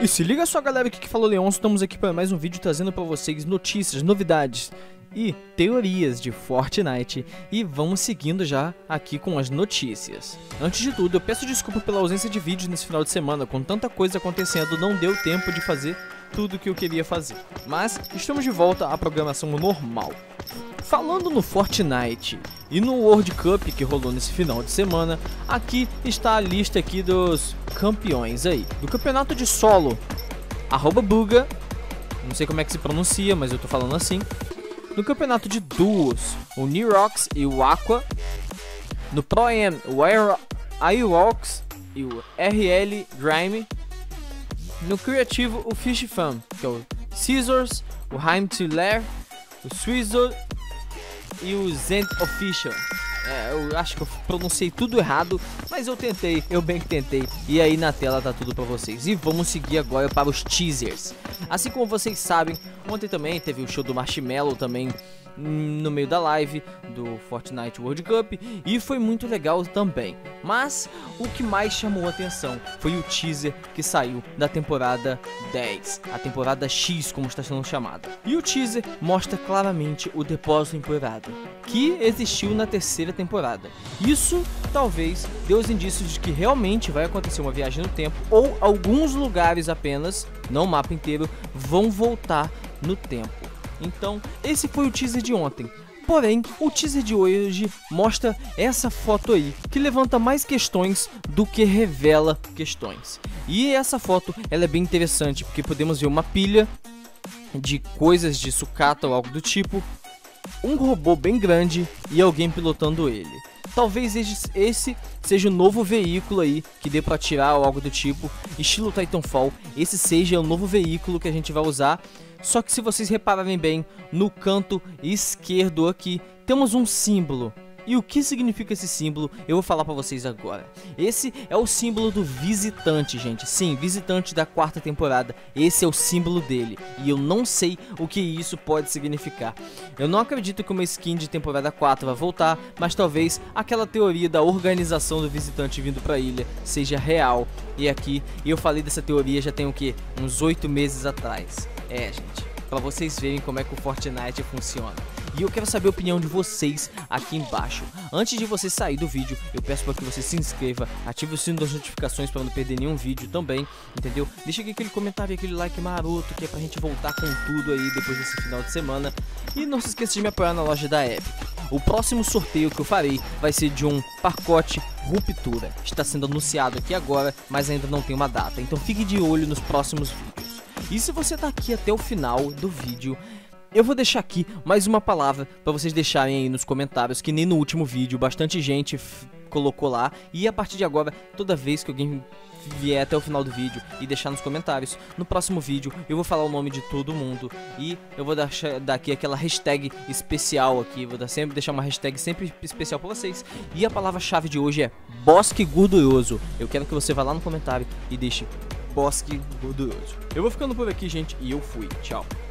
E se liga só, galera, aqui que falou Leonço, estamos aqui para mais um vídeo trazendo para vocês notícias, novidades e teorias de Fortnite. E vamos seguindo já aqui com as notícias. Antes de tudo, eu peço desculpa pela ausência de vídeos nesse final de semana. Com tanta coisa acontecendo, não deu tempo de fazer tudo que eu queria fazer. Mas estamos de volta à programação normal. Falando no Fortnite e no World Cup que rolou nesse final de semana, aqui está a lista aqui dos campeões aí. Do campeonato de solo, @Buga, não sei como é que se pronuncia, mas eu tô falando assim. No campeonato de duos, o Nirox e o Aqua. No Pro-Am, o Irox e o RL Grime. No criativo, o Fish Fan, que é o Scissors, o Haim Tiller, o Swizzle e o Zend Official. Eu acho que eu pronunciei tudo errado, mas eu tentei, eu bem que tentei. E aí na tela tá tudo pra vocês. E vamos seguir agora para os teasers. Assim como vocês sabem, ontem também teve o show do Marshmello também no meio da live do Fortnite World Cup, e foi muito legal também. Mas o que mais chamou a atenção foi o teaser que saiu da temporada 10, a temporada X, como está sendo chamada. E o teaser mostra claramente o depósito empoeirado que existiu na terceira temporada. Isso talvez dê os indícios de que realmente vai acontecer uma viagem no tempo, ou alguns lugares apenas, não o mapa inteiro, vão voltar no tempo. Então, esse foi o teaser de ontem. Porém, o teaser de hoje mostra essa foto aí, que levanta mais questões do que revela questões. E essa foto, ela é bem interessante, porque podemos ver uma pilha de coisas de sucata ou algo do tipo, um robô bem grande e alguém pilotando ele. Talvez esse seja o novo veículo aí que dê pra atirar ou algo do tipo, estilo Titanfall. Esse seja o novo veículo que a gente vai usar. Só que se vocês repararem bem, no canto esquerdo aqui temos um símbolo. E o que significa esse símbolo, eu vou falar pra vocês agora. Esse é o símbolo do visitante, gente. Sim, visitante da quarta temporada. Esse é o símbolo dele. E eu não sei o que isso pode significar. Eu não acredito que uma skin de temporada 4 vai voltar, mas talvez aquela teoria da organização do visitante vindo pra ilha seja real. E aqui, eu falei dessa teoria já tem o que? Uns 8 meses atrás. Gente, pra vocês verem como é que o Fortnite funciona. E eu quero saber a opinião de vocês aqui embaixo. Antes de você sair do vídeo, eu peço para que você se inscreva, ative o sino das notificações para não perder nenhum vídeo também, entendeu? Deixa aqui aquele comentário e aquele like maroto, que é pra gente voltar com tudo aí depois desse final de semana. E não se esqueça de me apoiar na loja da Epic. O próximo sorteio que eu farei vai ser de um pacote Ruptura. Está sendo anunciado aqui agora, mas ainda não tem uma data, então fique de olho nos próximos vídeos. E se você tá aqui até o final do vídeo, eu vou deixar aqui mais uma palavra para vocês deixarem aí nos comentários, que nem no último vídeo, bastante gente colocou lá. E a partir de agora, toda vez que alguém vier até o final do vídeo e deixar nos comentários, no próximo vídeo eu vou falar o nome de todo mundo. E eu vou dar aqui aquela hashtag especial aqui, vou sempre deixar uma hashtag sempre especial para vocês. E a palavra-chave de hoje é bosque gorduroso. Eu quero que você vá lá no comentário e deixe bosque gorduroso. Eu vou ficando por aqui, gente, e eu fui. Tchau.